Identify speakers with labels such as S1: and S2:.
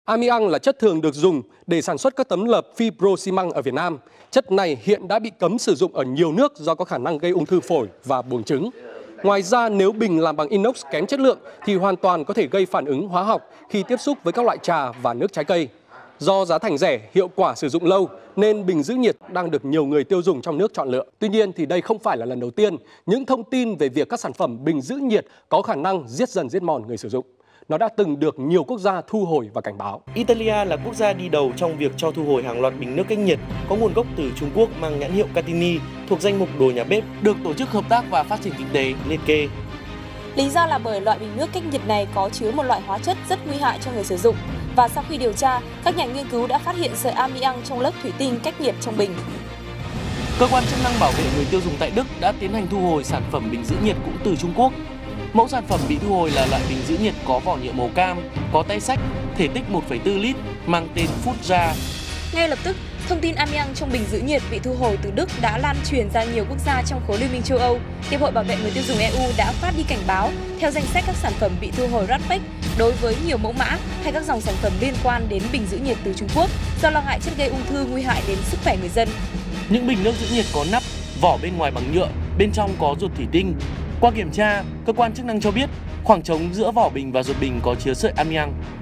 S1: Amiang là chất thường được dùng để sản xuất các tấm lợp fibro xi măng ở Việt Nam. Chất này hiện đã bị cấm sử dụng ở nhiều nước do có khả năng gây ung thư phổi và buồng trứng. Ngoài ra, nếu bình làm bằng inox kém chất lượng thì hoàn toàn có thể gây phản ứng hóa học khi tiếp xúc với các loại trà và nước trái cây. Do giá thành rẻ, hiệu quả sử dụng lâu nên bình giữ nhiệt đang được nhiều người tiêu dùng trong nước chọn lựa. Tuy nhiên thì đây không phải là lần đầu tiên những thông tin về việc các sản phẩm bình giữ nhiệt có khả năng giết dần giết mòn người sử dụng. Nó đã từng được nhiều quốc gia thu hồi và cảnh báo.
S2: Italia là quốc gia đi đầu trong việc cho thu hồi hàng loạt bình nước cách nhiệt có nguồn gốc từ Trung Quốc mang nhãn hiệu Catini thuộc danh mục đồ nhà bếp được Tổ chức Hợp tác và Phát triển Kinh tế liệt kê.
S3: Lý do là bởi loại bình nước cách nhiệt này có chứa một loại hóa chất rất nguy hại cho người sử dụng. Và sau khi điều tra, các nhà nghiên cứu đã phát hiện sợi amiang trong lớp thủy tinh cách nhiệt trong bình.
S2: Cơ quan chức năng bảo vệ người tiêu dùng tại Đức đã tiến hành thu hồi sản phẩm bình giữ nhiệt cũng từ Trung Quốc. Mẫu sản phẩm bị thu hồi là loại bình giữ nhiệt có vỏ nhựa màu cam, có tay xách, thể tích 1,4 lít, mang tên Foodra.
S3: Ngay lập tức, thông tin amiang trong bình giữ nhiệt bị thu hồi từ Đức đã lan truyền ra nhiều quốc gia trong khối Liên minh châu Âu. Hiệp hội Bảo vệ người tiêu dùng EU đã phát đi cảnh báo theo danh sách các sản phẩm bị thu hồi Radspec đối với nhiều mẫu mã hay các dòng sản phẩm liên quan đến bình giữ nhiệt từ Trung Quốc do lo ngại chất gây ung thư nguy hại đến sức khỏe người dân.
S2: Những bình nước giữ nhiệt có nắp, vỏ bên ngoài bằng nhựa, bên trong có ruột thủy tinh. Qua kiểm tra, cơ quan chức năng cho biết khoảng trống giữa vỏ bình và ruột bình có chứa sợi amiang.